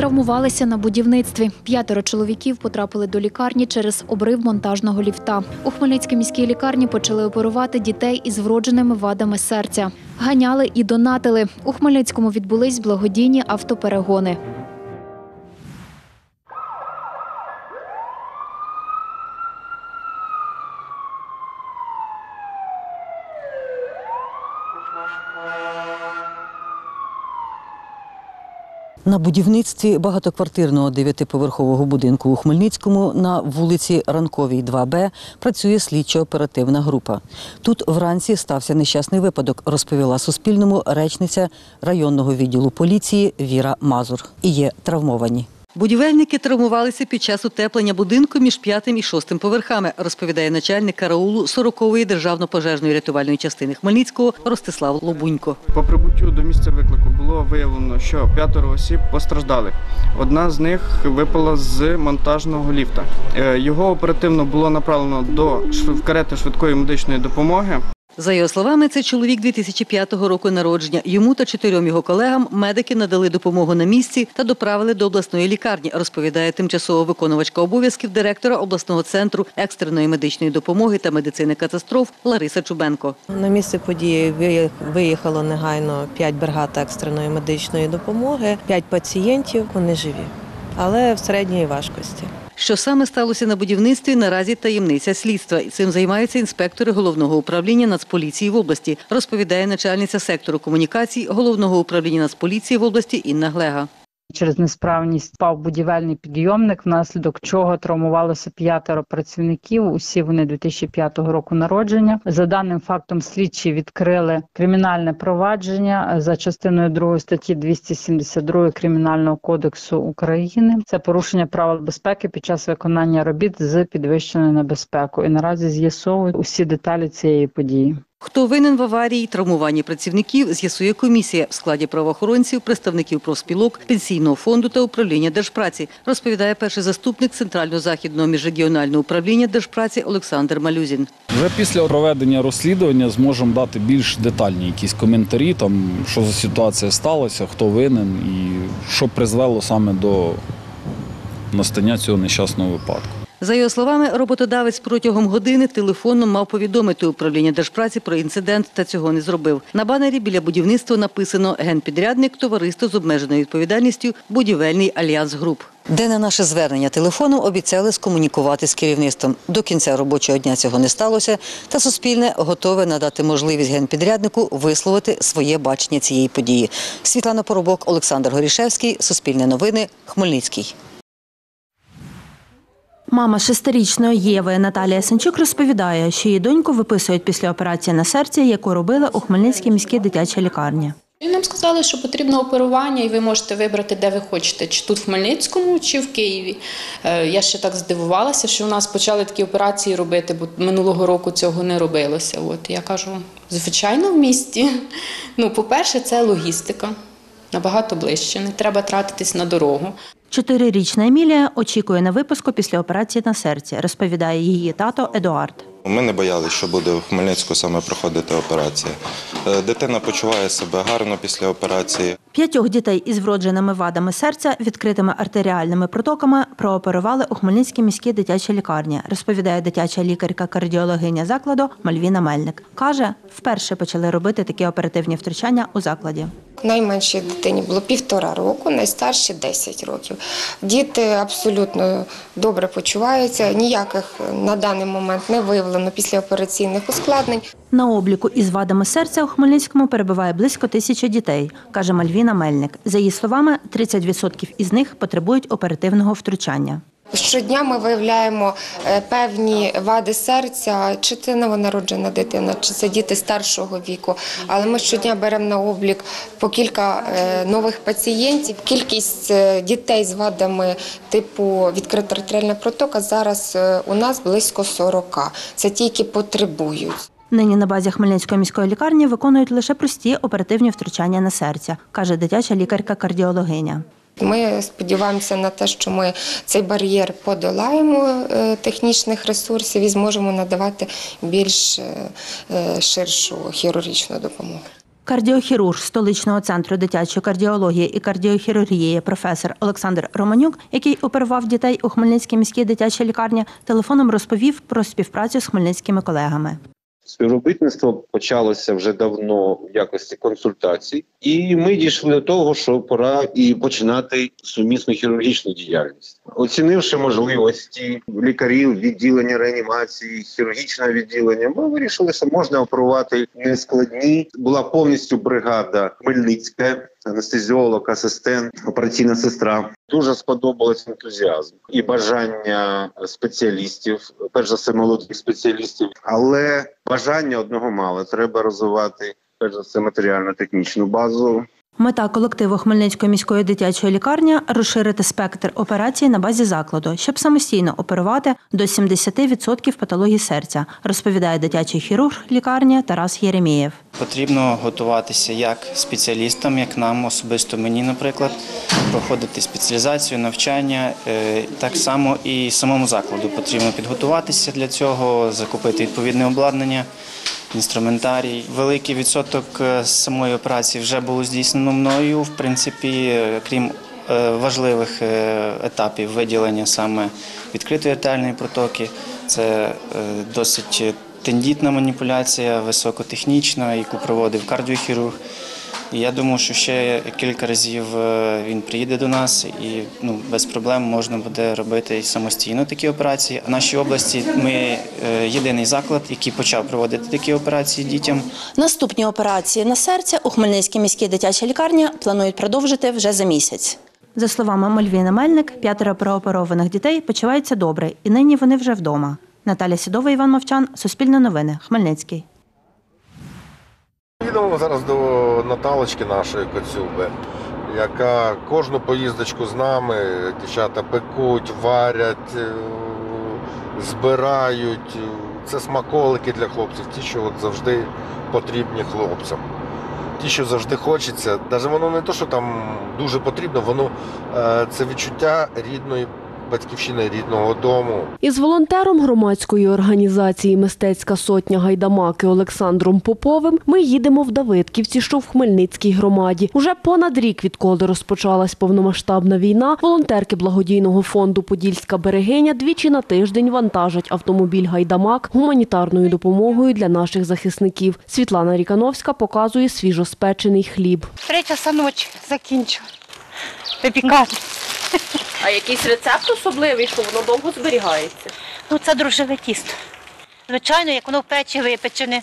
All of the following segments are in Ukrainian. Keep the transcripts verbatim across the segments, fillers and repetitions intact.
Травмувалися на будівництві. П'ятеро чоловіків потрапили до лікарні через обрив монтажного ліфта. У Хмельницькій міській лікарні почали оперувати дітей із вродженими вадами серця. Ганяли і донатили. У Хмельницькому відбулись благодійні автоперегони. На будівництві багатоквартирного дев'ятиповерхового будинку у Хмельницькому на вулиці Ранковій, два Б, працює слідчо-оперативна група. Тут вранці стався нещасний випадок, розповіла Суспільному речниця районного відділу поліції Віра Мазур. І є травмовані. Будівельники травмувалися під час утеплення будинку між п'ятим і шостим поверхами, розповідає начальник караулу сорокової державно-пожежної рятувальної частини Хмельницького Ростислав Лобунько. По прибуттю до місця виклику було виявлено, що п'ятеро осіб постраждали. Одна з них випала з монтажного ліфта. Його оперативно було направлено до карети швидкої медичної допомоги. За його словами, це чоловік дві тисячі п'ятого року народження. Йому та чотирьом його колегам медики надали допомогу на місці та доправили до обласної лікарні, розповідає тимчасово виконувачка обов'язків директора обласного центру екстреної медичної допомоги та медицини катастроф Лариса Чубенко. На місце події виїхало негайно п'ять бригад екстреної медичної допомоги, п'ять пацієнтів, вони живі, але в середньої важкості. Що саме сталося на будівництві, наразі таємниця слідства. Цим займаються інспектори Головного управління Нацполіції в області, розповідає начальниця сектору комунікацій Головного управління Нацполіції в області Інна Глега. Через несправність впав будівельний підйомник, внаслідок чого травмувалося п'ятеро працівників. Усі вони дві тисячі п'ятого року народження. За даним фактом слідчі відкрили кримінальне провадження за частиною другої статті двісті сімдесят два Кримінального кодексу України. Це порушення правил безпеки під час виконання робіт з підвищеною небезпекою. І наразі з'ясовують усі деталі цієї події. Хто винен в аварії, травмуванні працівників, з'ясує комісія в складі правоохоронців, представників профспілок, пенсійного фонду та управління Держпраці, розповідає перший заступник Центрально-Західного міжрегіонального управління Держпраці Олександр Малюзін. Вже після проведення розслідування зможемо дати більш детальні якісь коментарі, там, що за ситуація сталася, хто винен і що призвело саме до настання цього нещасного випадку. За його словами, роботодавець протягом години телефонно мав повідомити управління Держпраці про інцидент та цього не зробив. На банері біля будівництва написано «Генпідрядник, товариство з обмеженою відповідальністю, будівельний альянс груп». Де на наше звернення телефоном обіцяли скомунікувати з керівництвом. До кінця робочого дня цього не сталося, та Суспільне готове надати можливість генпідряднику висловити своє бачення цієї події. Світлана Поробок, Олександр Горішевський, Суспільне новини, Хмельницький. Мама шестирічної Єви Наталія Сенчук розповідає, що її доньку виписують після операції на серці, яку робили у Хмельницькій міській дитячій лікарні. Нам сказали, що потрібно оперування, і ви можете вибрати, де ви хочете, чи тут в Хмельницькому, чи в Києві. Я ще так здивувалася, що у нас почали такі операції робити, бо минулого року цього не робилося. От я кажу, звичайно, в місті. Ну, по-перше, це логістика. Набагато ближче, не треба тратитись на дорогу. Чотирирічна Емілія очікує на виписку після операції на серці, розповідає її тато Едуард. Ми не боялися, що буде в Хмельницьку саме проходити операція. Дитина почуває себе гарно після операції. П'ятьох дітей із вродженими вадами серця, відкритими артеріальними протоками прооперували у Хмельницькій міській дитячій лікарні, розповідає дитяча лікарка-кардіологиня закладу Мальвіна Мельник. Каже, вперше почали робити такі оперативні втручання у закладі. Найменшій дитині було півтора року, найстарші – десять років. Діти абсолютно добре почуваються, ніяких на даний момент не виявлено післяопераційних ускладнень. На обліку із вадами серця у Хмельницькому перебуває близько тисячі дітей, каже Мальвіна Мельник. За її словами, тридцять відсотків із них потребують оперативного втручання. Щодня ми виявляємо певні вади серця, чи це новонароджена дитина, чи це діти старшого віку. Але ми щодня беремо на облік по кілька нових пацієнтів. Кількість дітей з вадами типу відкрита артеріальна протока зараз у нас близько сорока. Це ті, які потребують. Нині на базі Хмельницької міської лікарні виконують лише прості оперативні втручання на серця, каже дитяча лікарка-кардіологиня. Ми сподіваємося на те, що ми цей бар'єр подолаємо технічних ресурсів і зможемо надавати більш ширшу хірургічну допомогу. Кардіохірург столичного центру дитячої кардіології і кардіохірургії професор Олександр Романюк, який оперував дітей у Хмельницькій міській дитячій лікарні, телефоном розповів про співпрацю з хмельницькими колегами. Співробітництво почалося вже давно в якості консультацій, і ми дійшли до того, що пора і починати сумісну хірургічну діяльність. Оцінивши можливості лікарів, відділення реанімації, хірургічного відділення, ми вирішили, що можна оперувати нескладні. Була повністю бригада хмельницька, анестезіолог, асистент, операційна сестра. Дуже сподобалось ентузіазм і бажання спеціалістів, перш за все молодих спеціалістів, але бажання одного мало. Треба розвивати, перш за все, матеріально-технічну базу. Мета колективу Хмельницької міської дитячої лікарні – розширити спектр операцій на базі закладу, щоб самостійно оперувати до сімдесят відсотків патологій серця, розповідає дитячий хірург лікарні Тарас Єремєєв. Потрібно готуватися як спеціалістам, як нам, особисто мені, наприклад, проходити спеціалізацію, навчання. Так само і самому закладу потрібно підготуватися для цього, закупити відповідне обладнання, інструментарій. Великий відсоток самої операції вже було здійснено мною. В принципі, крім важливих етапів виділення саме відкритої артеріальної протоки, це досить тендітна маніпуляція, високотехнічна, яку проводив кардіохірург. І я думаю, що ще кілька разів він приїде до нас і ну, без проблем можна буде робити самостійно такі операції. В нашій області ми єдиний заклад, який почав проводити такі операції дітям. Наступні операції на серце у Хмельницькій міській дитячій лікарні планують продовжити вже за місяць. За словами Мальвіни Мельник, п'ятеро прооперованих дітей почуваються добре і нині вони вже вдома. Наталя Сідова, Іван Мовчан, Суспільне новини, Хмельницький. Їдемо зараз до Наталочки нашої Коцюби, яка кожну поїздочку з нами, дівчата пекуть, варять, збирають. Це смаколики для хлопців, ті, що от завжди потрібні хлопцям. Ті, що завжди хочеться, навіть воно не те, що там дуже потрібно, воно це відчуття рідної батьківщини, рідного дому. Із волонтером громадської організації «Мистецька сотня Гайдамаки» Олександром Поповим ми їдемо в Давидківці, що в Хмельницькій громаді. Уже понад рік, відколи розпочалась повномасштабна війна, волонтерки благодійного фонду «Подільська берегиня» двічі на тиждень вантажать автомобіль «Гайдамак» гуманітарною допомогою для наших захисників. Світлана Рікановська показує свіжоспечений хліб. Три часа ночі закінчу випікати. А якийсь рецепт особливий, що воно довго зберігається? Ну, це дрожжеве тісто. Звичайно, як воно в печі випечене.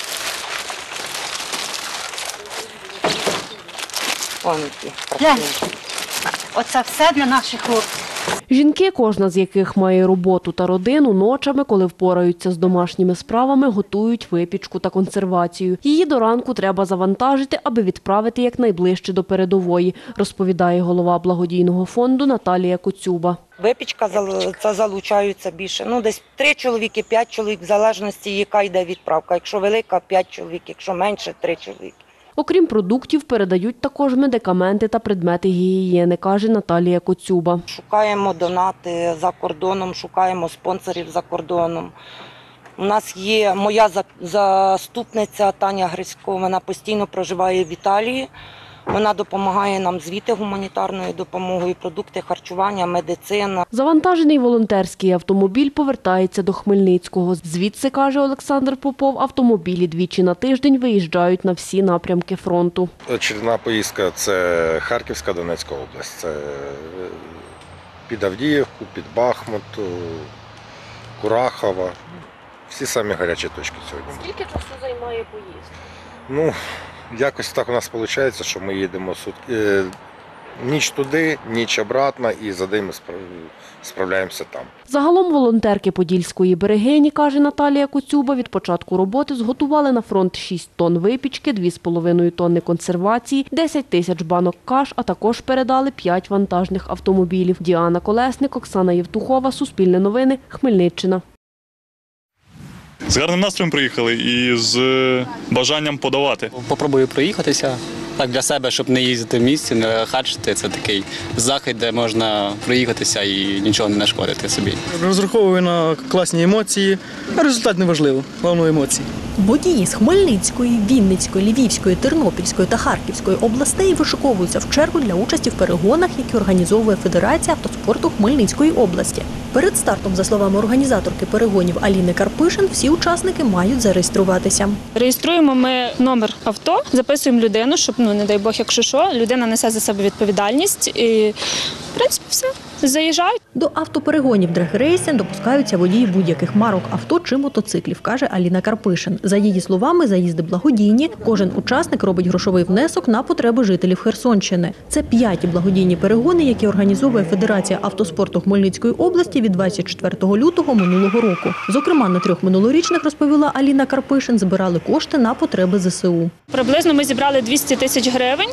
Оце все для наших хлопців. Жінки, кожна з яких має роботу та родину, ночами, коли впораються з домашніми справами, готують випічку та консервацію. Її до ранку треба завантажити, аби відправити якнайближче до передової, розповідає голова благодійного фонду Наталія Коцюба. Випічка це залучаються більше. Ну, десь три чоловіки, п'ять чоловік, в залежності, яка йде відправка. Якщо велика, п'ять чоловік, якщо менше, три чоловіки. Окрім продуктів, передають також медикаменти та предмети гігієни, каже Наталія Коцюба. Шукаємо донати за кордоном, шукаємо спонсорів за кордоном. У нас є моя заступниця Таня Грисько, вона постійно проживає в Італії. Вона допомагає нам звідти гуманітарною допомогою, продукти харчування, медицина. Завантажений волонтерський автомобіль повертається до Хмельницького. Звідси, каже Олександр Попов, автомобілі двічі на тиждень виїжджають на всі напрямки фронту. Очередна поїздка – це Харківська, Донецька область. Це під Авдіївку, під Бахмут, Курахова. Всі самі гарячі точки сьогодні. Скільки часу займає поїзд? Ну, якось так у нас виходить, що ми їдемо сутки, ніч туди, ніч обратно, і за день ми справляємося там. Загалом волонтерки Подільської берегині, каже Наталія Коцюба, від початку роботи зготували на фронт шість тонн випічки, дві з половиною тонни консервації, десять тисяч банок каш, а також передали п'ять вантажних автомобілів. Діана Колесник, Оксана Євтухова, Суспільне новини, Хмельниччина. З гарним настроєм приїхали і з бажанням подавати. Попробую проїхатися, Так для себе, щоб не їздити в місті, не хачити, це такий захід, де можна проїхатися і нічого не нашкодити собі. Розраховую на класні емоції, а результат не важливо, головне емоції. Водії з Хмельницької, Вінницької, Львівської, Тернопільської та Харківської областей вишиковуються в чергу для участі в перегонах, які організовує Федерація автоспорту Хмельницької області. Перед стартом, за словами організаторки перегонів Аліни Карпишин, всі учасники мають зареєструватися. Реєструємо ми номер авто, записуємо людину, щоб, ну, не дай Бог, якщо що, людина несе за себе відповідальність і, в принципі, все. Заїжджають. До автоперегонів драг-рейсинг допускаються водії будь-яких марок авто чи мотоциклів, каже Аліна Карпишин. За її словами, заїзди благодійні. Кожен учасник робить грошовий внесок на потреби жителів Херсонщини. Це п'яті благодійні перегони, які організовує Федерація автоспорту Хмельницької області від двадцять четвертого лютого минулого року. Зокрема, на трьох минулорічних, розповіла Аліна Карпишин, збирали кошти на потреби зе се у. Приблизно ми зібрали двісті тисяч гривень.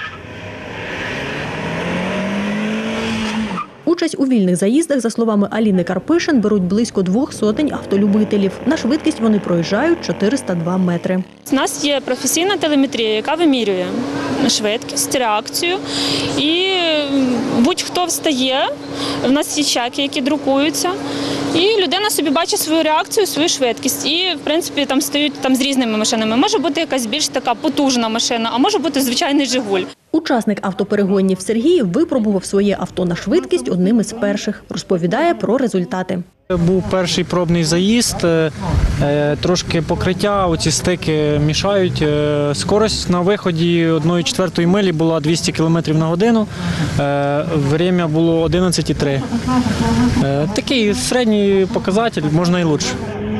Участь у вільних заїздах, за словами Аліни Карпишин, беруть близько двох сотень автолюбителів. На швидкість вони проїжджають чотириста два метри. У нас є професійна телеметрія, яка вимірює швидкість, реакцію. І будь-хто встає, в нас є чеки, які друкуються. І людина собі бачить свою реакцію, свою швидкість. І, в принципі, там стають там з різними машинами. Може бути якась більш така потужна машина, а може бути звичайний «Жигуль». Учасник автоперегонів Сергій випробував своє авто на швидкість одним із перших. Розповідає про результати. Був перший пробний заїзд, трошки покриття, оці стики мішають. Скорость на виході одної четвертої милі була двісті кілометрів на годину, время було одинадцять три. Такий середній показатель, можна і краще.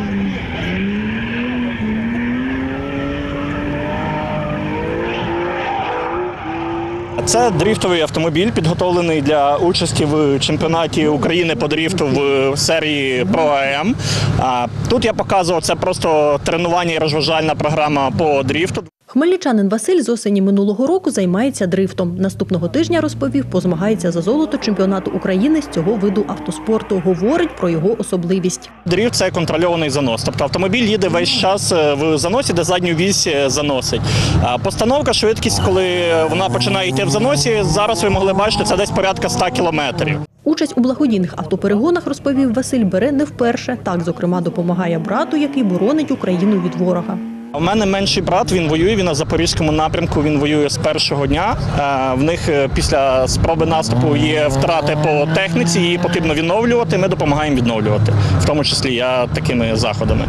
Це дрифтовий автомобіль, підготовлений для участі в чемпіонаті України по дрифту в серії Про АМ. Тут я показував, це просто тренування і розважальна програма по дрифту. Хмельничанин Василь з осені минулого року займається дрифтом. Наступного тижня, розповів, позмагається за золото чемпіонату України з цього виду автоспорту. Говорить про його особливість. Дрифт – це контрольований занос. Тобто автомобіль їде весь час в заносі, де задню вісь заносить. Постановка, швидкість, коли вона починає йти в заносі, зараз ви могли бачити, це десь порядка ста кілометрів. Участь у благодійних автоперегонах, розповів Василь, бере не вперше. Так, зокрема, допомагає брату, який боронить Україну від ворога. У мене менший брат, він воює, він на Запорізькому напрямку, він воює з першого дня. В них після спроби наступу є втрати по техніці, її потрібно відновлювати, ми допомагаємо відновлювати, в тому числі я такими заходами.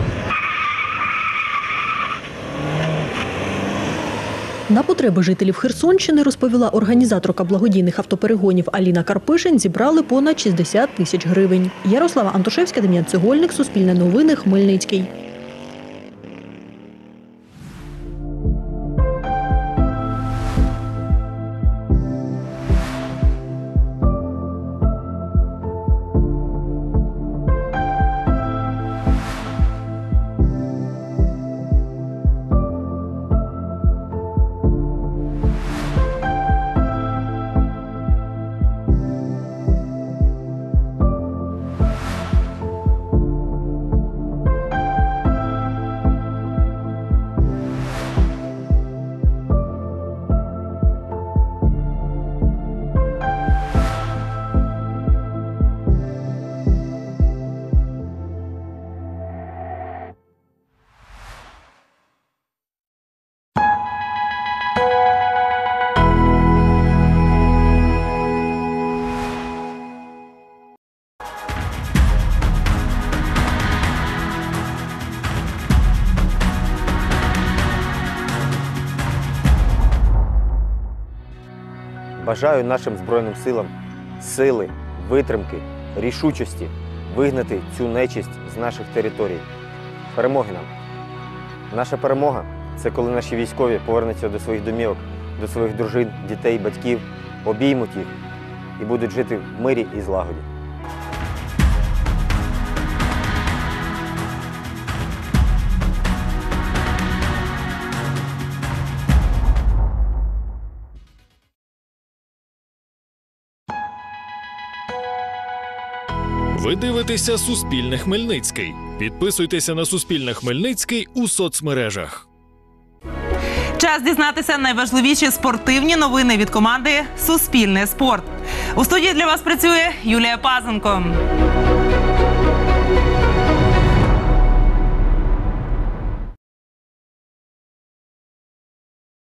На потреби жителів Херсонщини, розповіла організаторка благодійних автоперегонів Аліна Карпишин, зібрали понад шістдесят тисяч гривень. Ярослава Антошевська, Дем'ян Цегольник, Суспільне новини, Хмельницький. Бажаю нашим Збройним силам сили, витримки, рішучості вигнати цю нечисть з наших територій. Перемоги нам! Наша перемога – це коли наші військові повернуться до своїх домівок, до своїх дружин, дітей, батьків, обіймуть їх і будуть жити в мирі і злагоді. Ви дивитеся Суспільне Хмельницький. Підписуйтеся на Суспільне Хмельницький у соцмережах. Час дізнатися найважливіші спортивні новини від команди «Суспільне спорт». У студії для вас працює Юлія Пазенко.